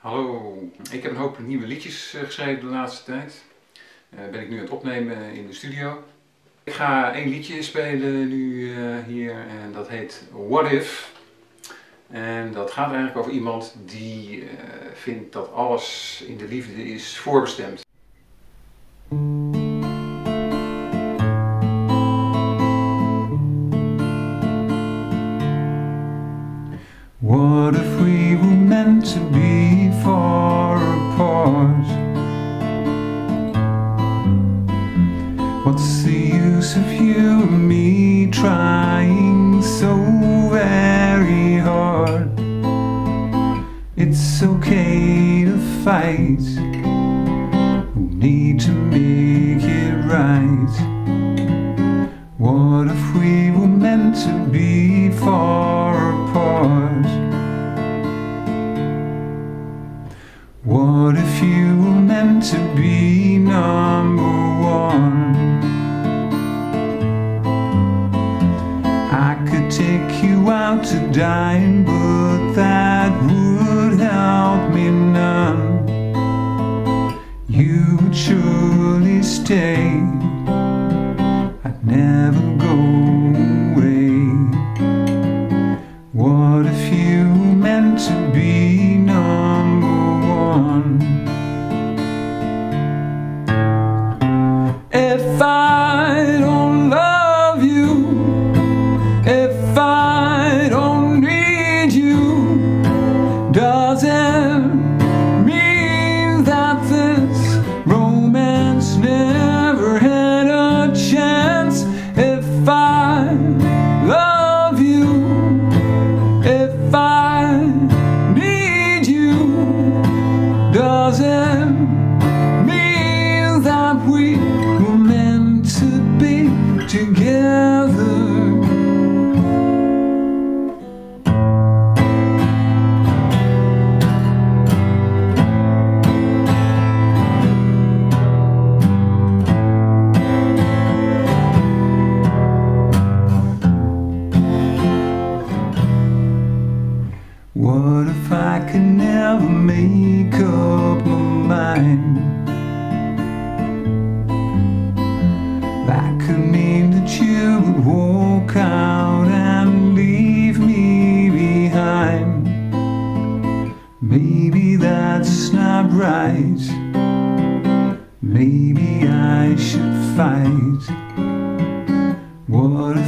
Hallo, ik heb een hoop nieuwe liedjes geschreven de laatste tijd. Ben ik nu aan het opnemen in de studio. Ik ga één liedje spelen nu hier en dat heet What If. En dat gaat eigenlijk over iemand die vindt dat alles in de liefde is voorbestemd. What if we were meant to be far apart? What's the use of you and me trying so very hard? It's okay to fight, we need to make it right. What if we were meant to be far apart? What if you were meant to be number one? I could take you out to dine, but that would help me none. You would surely stay, I'd never go away. What if you were meant to be number one? If I don't love you, if I don't need you, does it mean that this romance never had a chance? If I love you, if I need you, does it mean that we were meant to be together? What if I could never make up my mind? That could mean that you would walk out and leave me behind. Maybe that's not right. Maybe I should fight. What